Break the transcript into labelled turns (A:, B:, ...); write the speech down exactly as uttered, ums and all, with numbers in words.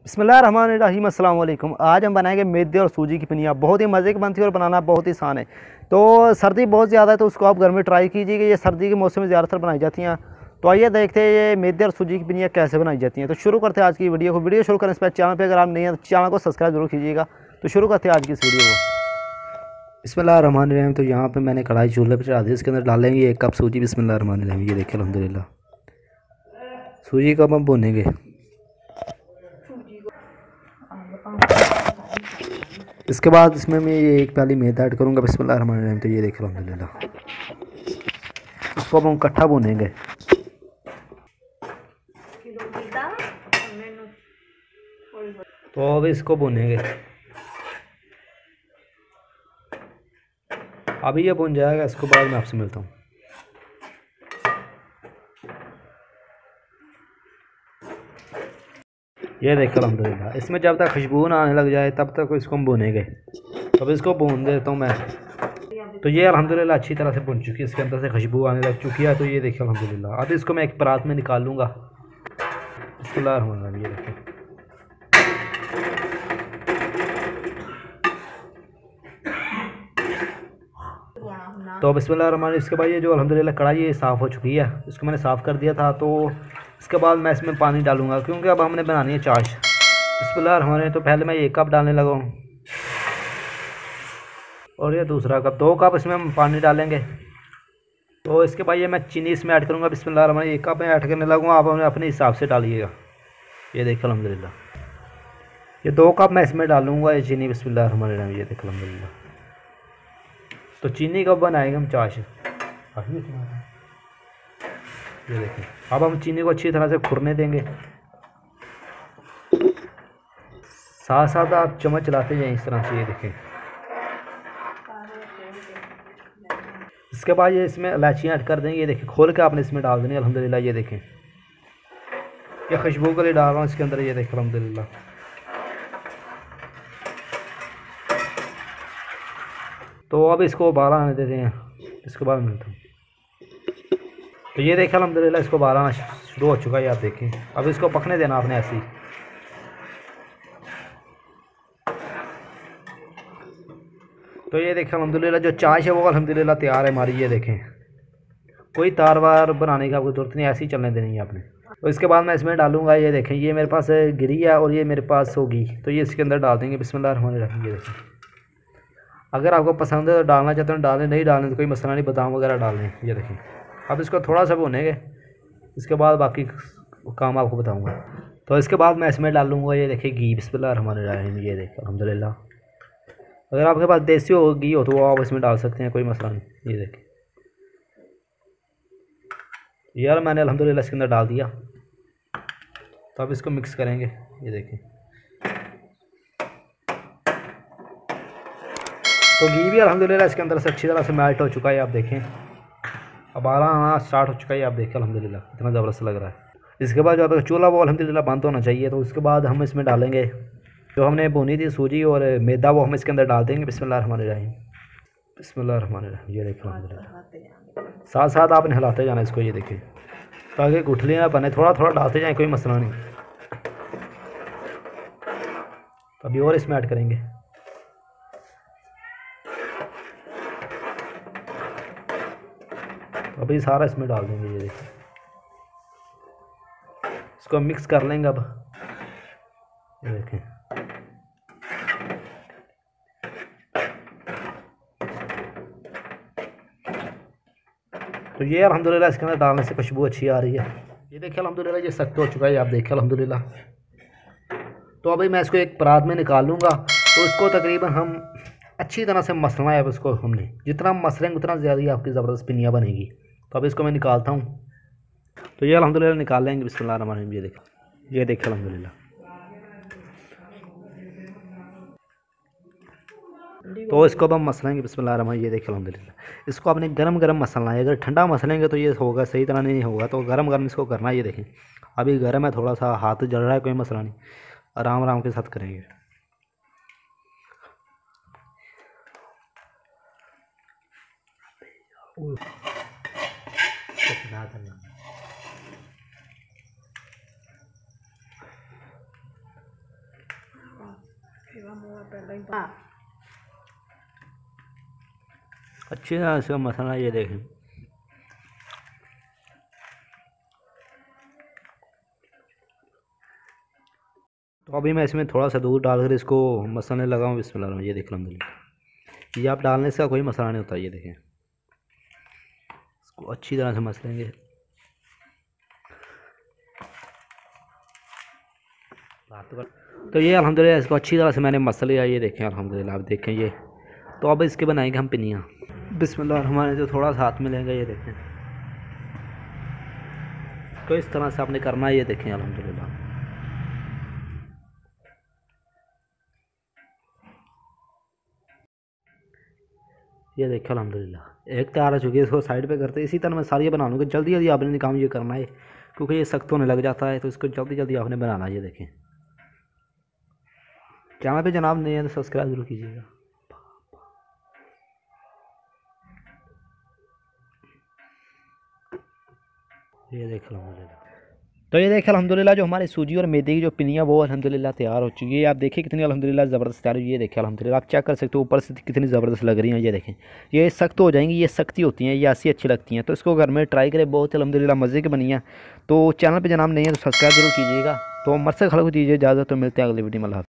A: बिस्मिल्लाहिर्रहमानिर्रहीम अस्सलाम वालेकुम। आज हम बनाएंगे मैदे और सूजी की पिनिया। बहुत ही मज़े की बनती है और बनाना बहुत ही आसान है। तो सर्दी बहुत ज़्यादा है तो उसको आप घर में ट्राई कीजिएगा। ये सर्दी के मौसम में ज़्यादातर बनाई जाती हैं। तो आइए देखते हैं ये मैदे और सूजी की पिनिया कैसे बनाई जाती हैं। तो शुरू करते हैं आज की वीडियो को। वीडियो शुरू करने से पहले चैनल पर अगर आप नहीं हैं तो चैनल को सब्सक्राइब जरूर कीजिएगा। तो शुरू करते हैं आज की इस वीडियो को। बिस्मिल्लाहिर्रहमानिर्रहीम। तो यहाँ पर मैंने कढ़ाई चूल्हे पर चढ़ा दी, इसके अंदर डालेंगे एक कप सूजी। बिस्मिल्लाहिर्रहमानिर्रहीम। ये देखिए अल्हम्दुलिल्लाह सूजी को अब हम भूनेंगे। इसके बाद इसमें मैं ये एक प्याली मैदा ऐड करूँगा। बिस्मिल्लाहिर्रहमानिर्रहीम। तो ये देखो अल्हम्दुलिल्लाह इसको अब हम इकट्ठा भूनेंगे। तो अब इसको भूनेंगे। अभी ये भून जाएगा, इसके बाद मैं आपसे मिलता हूँ। ये देखो अल्हम्दुलिल्लाह इसमें जब तक खुशबू ना आने लग जाए तब तक इसको हम भूनेंगे। अब इसको भून देता हूँ मैं। तो ये अल्हम्दुलिल्लाह अच्छी तरह से भुन चुकी है, इसके अंदर से खुशबू आने लग चुकी है। तो ये देखिए अल्हम्दुलिल्लाह अब इसको मैं एक परात में निकाल लूँगा। बिस्मिल्लाह। ये देखिए तो बिस्मिल्लाह। इसके बाद ये जो अल्हम्दुलिल्लाह कढ़ाई ये साफ़ हो चुकी है, इसको मैंने साफ़ कर दिया था। तो इसके बाद मैं इसमें पानी डालूँगा क्योंकि अब हमने बनानी है चाश। बिस्मिल्लाह। तो पहले मैं एक कप डालने लगा हूँ और ये दूसरा कप, दो कप इसमें हम पानी डालेंगे। तो इसके बाद ये मैं चीनी इसमें ऐड करूँगा। बिस्मिल्लाह। एक कप में ऐड करने लगूँगा, आप अपने हिसाब से डालिएगा। ये देखो अल्हम्दुलिल्लाह ये दो कप मैं इसमें डालूँगा ये चीनी। बिस्मिल्लाह। ये देखो अल्हम्दुलिल्लाह। तो चीनी कब बनाएंगे हम चाश। ये देखिए अब हम चीनी को अच्छी तरह से खुरने देंगे। साथ साथ आप चम्मच चलाते जाएं इस तरह से। ये देखें इसके बाद ये इसमें इलायचियाँ ऐड कर देंगे। ये देखिए खोल के आपने इसमें डाल देनी अल्हम्दुलिल्लाह। ये देखें ये खुशबू के लिए डाल रहा हूँ इसके अंदर। ये देखें अल्हम्दुलिल्लाह। तो अब इसको उबाल आने देते हैं, इसके बाद मिलता हूँ। तो ये देखें अल्हम्दुलिल्लाह इसको उबाल आना शुरू हो चुका है। आप देखें अब इसको पकने देना आपने ऐसे ही। तो ये देखें अल्हम्दुलिल्लाह जो चाश है वो अल्हम्दुलिल्लाह तैयार है हमारी। ये देखें कोई तार वार बनाने का कोई ज़रूरत नहीं, ऐसे ही चलने देनी है आपने। तो इसके बाद मैं इसमें डालूँगा। ये देखें ये मेरे पास गिरी है और ये मेरे पास होगी, तो ये इसके अंदर डाल देंगे। बिस्मिल्लाहिर्रहमानिर्रहीम। ये देखें अगर आपको पसंद है तो डालना चाहते हैं डालें, नहीं डालने तो कोई मसला नहीं, बादाम वगैरह डाल लें। ये देखें अब इसको थोड़ा सा भूनेंगे, इसके बाद बाकी काम आपको बताऊँगा। तो इसके बाद मैं इसमें डालूँगा ये देखिए घी। बिस्मिल्लाहिर्रहमानिर्रहीम। ये देखें अल्हम्दुलिल्लाह अगर आपके पास देसी हो घी हो तो वो आप इसमें डाल सकते हैं, कोई मसला नहीं। ये देखें यार मैंने अल्हम्दुलिल्लाह इसके अंदर डाल दिया। तो अब इसको मिक्स करेंगे। ये देखें तो घी भी अल्हम्दुलिल्लाह इसके अंदर से अच्छी तरह से मेल्ट हो चुका है। आप देखें अब आना स्टार्ट हो चुका है। आप देखें अल्हम्दुलिल्लाह कितना ज़बरदस्त लग रहा है। इसके बाद जो आपका चूल्हा वो अल्हम्दुलिल्लाह बंद होना चाहिए। तो उसके बाद हम इसमें डालेंगे जो हमने भुनी थी सूजी और मैदा, वो हम इसके अंदर डाल देंगे। बिस्मिल्लाहिर्रहमानिर्रहीम। बिस्मिल्लाहिर्रहमानिर्रहीम। ये देखो अल्हम्दुलिल्लाह साथ साथ आपने हिलाते जाना इसको। ये देखिए ताकि गुठली ना बने, थोड़ा थोड़ा डालते जाएँ, कोई मसला नहीं। तो अभी और इसमें ऐड करेंगे। अभी सारा इसमें डाल देंगे। ये देखिए इसको मिक्स कर लेंगे अब। ये देखें तो ये अल्हम्दुलिल्लाह इसके अंदर डालने से खुशबू अच्छी आ रही है। ये देखिए अल्हम्दुलिल्लाह ये सख्त हो चुका है। आप देखिए अल्हम्दुलिल्लाह। तो अभी मैं इसको एक परात में निकाल लूँगा। तो इसको तकरीबन हम अच्छी तरह से मसलना है। अब इसको हमने जितना मसलेंगे उतना ज़्यादा आपकी ज़बरदस्त पिनिया बनेगी। तो अब इसको मैं निकालता हूँ। तो ये अल्हम्दुलिल्लाह निकाल लेंगे। बिस्मिल्लाहिर्रहमानिर्रहीम। ये देखें ये देखें अल्हम्दुलिल्लाह। तो इसको अब हम मसलेंगे। बिस्मिल्लाहिर्रहमानिर्रहीम। ये देखें अल्हम्दुलिल्लाह इसको आपने गरम गरम मसलना है। अगर ठंडा मसलेंगे तो ये होगा सही तरह नहीं होगा, तो गरम गरम इसको करना है। ये देखें अभी गर्म है, थोड़ा सा हाथ जल रहा है, कोई मसला नहीं, आराम आराम के साथ करेंगे। अच्छी तरह से मसाला ये देखें। तो अभी मैं इसमें थोड़ा सा दूध डालकर इसको मसाले लगाऊँ। बिस्मिल्लाह, ये देख अल्हम्दुलिल्लाह। ये आप डालने से कोई मसाला नहीं होता। ये देखें, इसको अच्छी तरह से मसलेंगे। तो ये अल्हम्दुलिल्लाह इसको अच्छी तरह से मैंने मसल लिया। ये देखें अल्हम्दुलिल्लाह, आप देखें ये। तो अब इसके बनाएंगे हम पिनिया। बिस्मिल्लाह हमारे जो थोड़ा सा हाथ में लेंगे, ये देखें। तो इस तरह से आपने करना है। ये देखें अल्हम्दुलिल्लाह। ये देखें अल्हम्दुलिल्लाह एक तैयार हो चुकी है। इसको साइड पे करते हैं। इसी तरह मैं सारी बना लूँगा। जल्दी जल्दी आपने काम ये करना है, क्योंकि ये सख्त होने लग जाता है। तो इसको जल्दी जल्दी आपने बनाना है। ये देखें, चैनल पे जनाब नहीं है तो सब्सक्राइब जरूर कीजिएगा। ये देख अल्हम्दुलिल्लाह। तो ये देखें अल्हम्दुलिल्लाह जो हमारे सूजी और मैदे की जो पिनियाँ वो अल्हम्दुलिल्लाह तैयार हो चुकी है। आप देखिए कितनी अल्हम्दुलिल्लाह ज़बरदस्त तैयार हुई है। ये देखें अल्हम्दुलिल्लाह, आप चेक कर सकते हो ऊपर से कितनी ज़बरदस्त लग रही हैं। ये देखें, ये सख्त हो जाएंगी। ये सख्ती होती हैं, ये ऐसी अच्छी लगती हैं। तो इसको घर में ट्राई करें, बहुत अल्हम्दुलिल्लाह मज़े की बनी है। तो चैनल पर जनाब नहीं है तो सब्सक्राइब जरूर कीजिएगा। तो मर से खलक दीजिए इजाज़त। तो मिलते हैं अगली वीडियो में।